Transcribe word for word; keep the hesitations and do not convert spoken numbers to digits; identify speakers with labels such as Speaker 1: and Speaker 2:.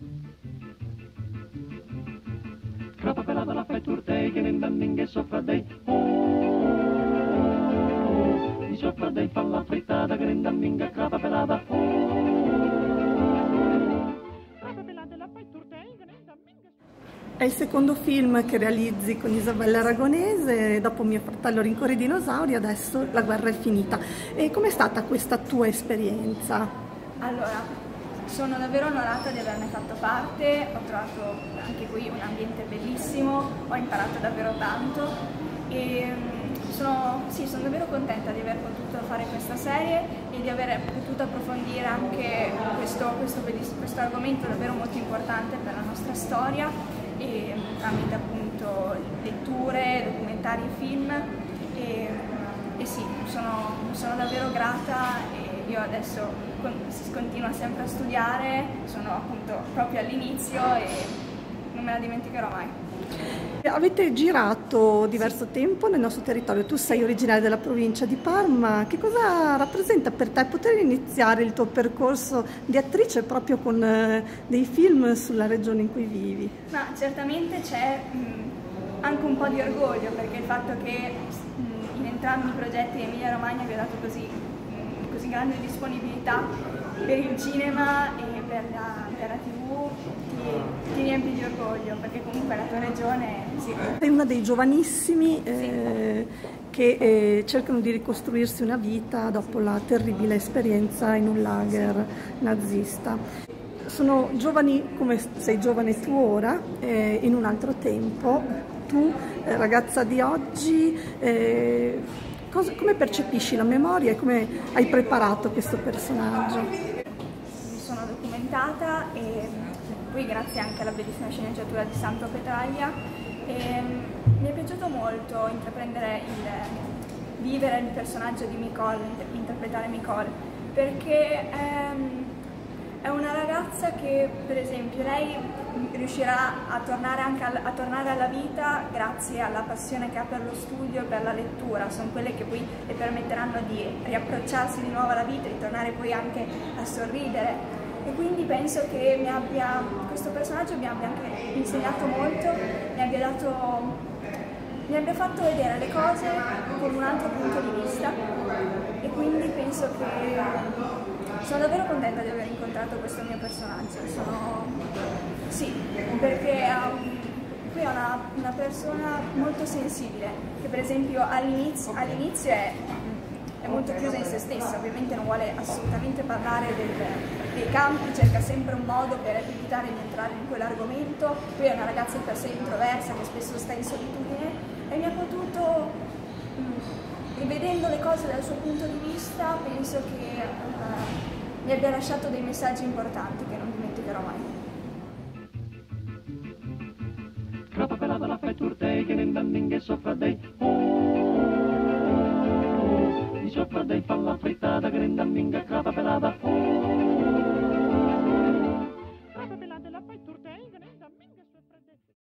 Speaker 1: Crapa pelata la fai turtei che ne bambinghe sopra dei. Oh, di sopra dei fa la frittata che ne bambinghe crapa pelata.
Speaker 2: È il secondo film che realizzi con Isabella Aragonese, dopo Mio fratello rincorre i dinosauri, adesso La guerra è finita. E com'è stata questa tua esperienza?
Speaker 3: Allora, sono davvero onorata di averne fatto parte, ho trovato anche qui un ambiente bellissimo, ho imparato davvero tanto e sono, sì, sono davvero contenta di aver potuto fare questa serie e di aver potuto approfondire anche questo, questo, questo argomento davvero molto importante per la nostra storia. E tramite appunto letture, documentari e film e, e sì, sono, sono davvero grata e io adesso con, continuo sempre a studiare, sono appunto proprio all'inizio e non me la dimenticherò mai.
Speaker 2: Avete girato diverso tempo nel nostro territorio, tu sei originaria della provincia di Parma, che cosa rappresenta per te poter iniziare il tuo percorso di attrice proprio con eh, dei film sulla regione in cui vivi?
Speaker 3: Ma certamente c'è anche un po' di orgoglio perché il fatto che mh, in entrambi i progetti Emilia Romagna vi ha dato così, mh, così grande disponibilità per il cinema e per la, per la tivù ti, ti riempie di orgoglio perché comunque la tua regione sì.
Speaker 2: Sei una dei giovanissimi eh, sì. che eh, cercano di ricostruirsi una vita dopo la terribile esperienza in un lager nazista. Sono giovani come sei giovane tu ora, eh, in un altro tempo. Tu, eh, ragazza di oggi, eh, cosa, come percepisci la memoria e come hai preparato questo personaggio?
Speaker 3: Mi sono documentata e poi grazie anche alla bellissima sceneggiatura di Sandro Petraglia e mi è piaciuto molto intraprendere il vivere il personaggio di Micol, interpretare Micol, perché ehm, è una ragazza che, per esempio, lei riuscirà a tornare, anche al, a tornare alla vita grazie alla passione che ha per lo studio e per la lettura. Sono quelle che poi le permetteranno di riapprocciarsi di nuovo alla vita, di tornare poi anche a sorridere. E quindi penso che mi abbia, questo personaggio mi abbia anche insegnato molto, mi abbia, dato, mi abbia fatto vedere le cose con un altro punto di vista e quindi penso che sono davvero contenta di aver incontrato questo mio personaggio. Sono... Sì, perché um, qui è una, una persona molto sensibile, che per esempio all'inizio all è, è molto chiusa in se stessa, ovviamente non vuole assolutamente parlare del, dei campi, cerca sempre un modo per evitare di entrare in quell'argomento. Poi è una ragazza per sé introversa che spesso sta in solitudine e mi ha potuto... Um, rivedendo le cose dal suo punto di vista, penso che uh, mi abbia lasciato dei messaggi importanti che non dimenticherò mai.
Speaker 1: Crapa pelata la fai turtei che ne bambinghe sopra dei. Oh, di sopra dei fa la frittata che ne bambinghe crapa pelata. Oh.